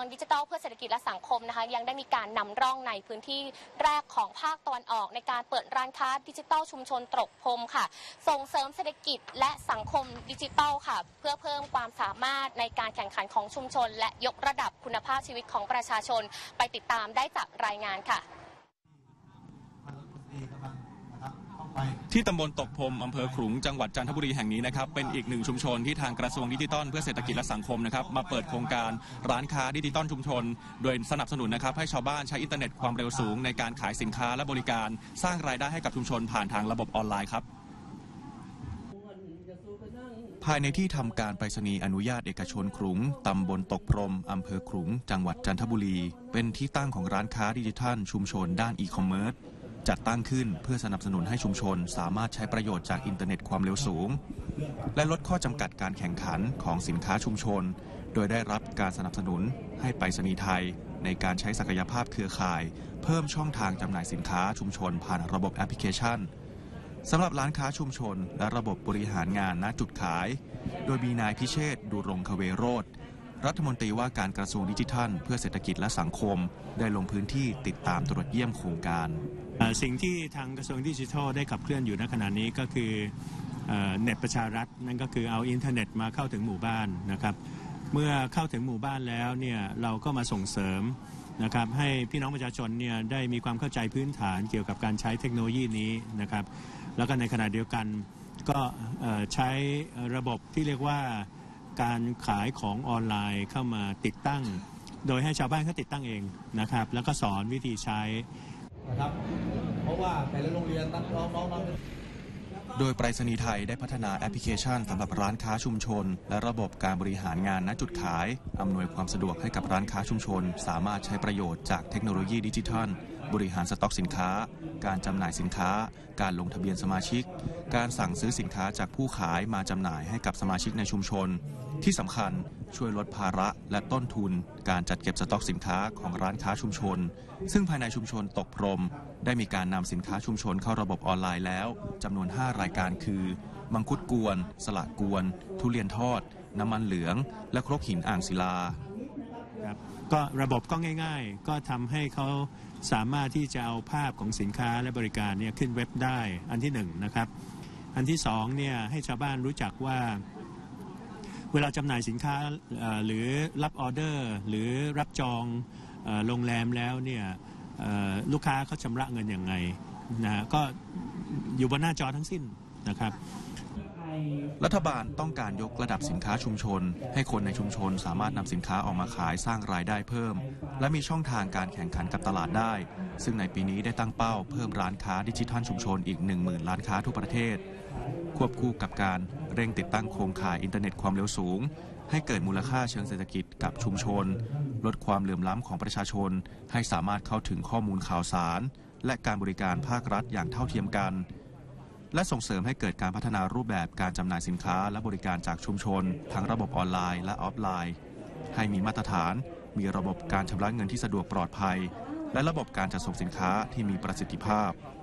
ดิจิทัลเพื่อเศรษฐกิจและสังคมนะคะยังได้มีการนำร่องในพื้นที่แรกของภาคตะวันออกในการเปิดร้านค้าดิจิทัลชุมชนตรอกพรมค่ะส่งเสริมเศรษฐกิจและสังคมดิจิทัลค่ะเพื่อเพิ่มความสามารถในการแข่งขันของชุมชนและยกระดับคุณภาพชีวิตของประชาชนไปติดตามได้จากรายงานค่ะที่ตำบลตกพรมอำเภอขลุงจังหวัดจันทบุรีแห่งนี้นะครับเป็นอีกหนึ่งชุมชนที่ทางกระทรวงดิจิทัลเพื่อเศรษฐกิจและสังคมนะครับมาเปิดโครงการร้านค้าดิจิทัลชุมชนโดยสนับสนุนนะครับให้ชาวบ้านใช้อินเทอร์เน็ตความเร็วสูงในการขายสินค้าและบริการสร้างรายได้ให้กับชุมชนผ่านทางระบบออนไลน์ครับภายในที่ทำการไปรษณีย์อนุญาตเอกชนขลุงตำบลตกพรมอำเภอขลุงจังหวัดจันทบุรีเป็นที่ตั้งของร้านค้าดิจิทัลชุมชนด้านอีคอมเมิร์ซจัดตั้งขึ้นเพื่อสนับสนุนให้ชุมชนสามารถใช้ประโยชน์จากอินเทอร์เน็ตความเร็วสูงและลดข้อจำกัดการแข่งขันของสินค้าชุมชนโดยได้รับการสนับสนุนให้ไปรษณีย์ไทยในการใช้ศักยภาพเครือข่ายเพิ่มช่องทางจำหน่ายสินค้าชุมชนผ่านระบบแอปพลิเคชันสำหรับร้านค้าชุมชนและระบบบริหารงานณจุดขายโดยมีนายพิเชษฐ์ ดุรงคเวโรจน์รัฐมนตรีว่าการกระทรวงดิจิทัลเพื่อเศรษฐกิจและสังคมได้ลงพื้นที่ติดตามตรวจเยี่ยมโครงการสิ่งที่ทางกระทรวงดิจิทัลได้ขับเคลื่อนอยู่ณขณะนี้ก็คือเน็ตประชารัฐนั่นก็คือเอาอินเทอร์เน็ตมาเข้าถึงหมู่บ้านนะครับเมื่อเข้าถึงหมู่บ้านแล้วเนี่ยเราก็มาส่งเสริมนะครับให้พี่น้องประชาชนเนี่ยได้มีความเข้าใจพื้นฐานเกี่ยวกับการใช้เทคโนโลยีนี้นะครับแล้วก็ในขณะเดียวกันก็ใช้ระบบที่เรียกว่าการขายของออนไลน์เข้ามาติดตั้งโดยให้ชาวบ้านเขาติดตั้งเองนะครับแล้วก็สอนวิธีใช้นะครับเพราะว่าแต่ละโรงเรียนตั้งน้องโดยไปรษณีย์ไทยได้พัฒนาแอปพลิเคชันสำหรับร้านค้าชุมชนและระบบการบริหารงานณจุดขายอำนวยความสะดวกให้กับร้านค้าชุมชนสามารถใช้ประโยชน์จากเทคโนโลยีดิจิทัลบริหารสต็อกสินค้าการจำหน่ายสินค้าการลงทะเบียนสมาชิกการสั่งซื้อสินค้าจากผู้ขายมาจำหน่ายให้กับสมาชิกในชุมชนที่สำคัญช่วยลดภาระและต้นทุนการจัดเก็บสต็อกสินค้าของร้านค้าชุมชนซึ่งภายในชุมชนตกพรมได้มีการนำสินค้าชุมชนเข้าระบบออนไลน์แล้วจำนวน5รายการคือมังคุดกวนสละกวนทุเรียนทอดน้ำมันเหลืองและครกหินอ่างศิลาครับก็ระบบก็ง่ายๆก็ทำให้เขาสามารถที่จะเอาภาพของสินค้าและบริการเนี่ยขึ้นเว็บได้อันที่1นะครับอันที่2เนี่ยให้ชาวบ้านรู้จักว่าเวลาจำหน่ายสินค้าหรือรับออเดอร์หรือรับจองโรงแรมแล้วเนี่ยลูกค้าเขาชำระเงินอย่างไงนะก็อยู่บนหน้าจอทั้งสิ้นนะครับรัฐบาลต้องการยกระดับสินค้าชุมชนให้คนในชุมชนสามารถนำสินค้าออกมาขายสร้างรายได้เพิ่มและมีช่องทางการแข่งขันกับตลาดได้ซึ่งในปีนี้ได้ตั้งเป้าเพิ่มร้านค้าดิจิทัลชุมชนอีก 10,000 ร้านค้าทั่วประเทศควบคู่กับการเร่งติดตั้งโครงข่ายอินเทอร์เน็ตความเร็วสูงให้เกิดมูลค่าเชิงเศรษฐกิจกับชุมชนลดความเหลื่อมล้ำของประชาชนให้สามารถเข้าถึงข้อมูลข่าวสารและการบริการภาครัฐอย่างเท่าเทียมกันและส่งเสริมให้เกิดการพัฒนารูปแบบการจำหน่ายสินค้าและบริการจากชุมชนทั้งระบบออนไลน์และออฟไลน์ให้มีมาตรฐานมีระบบการชำระเงินที่สะดวกปลอดภัยและระบบการจัดส่งสินค้าที่มีประสิทธิภาพ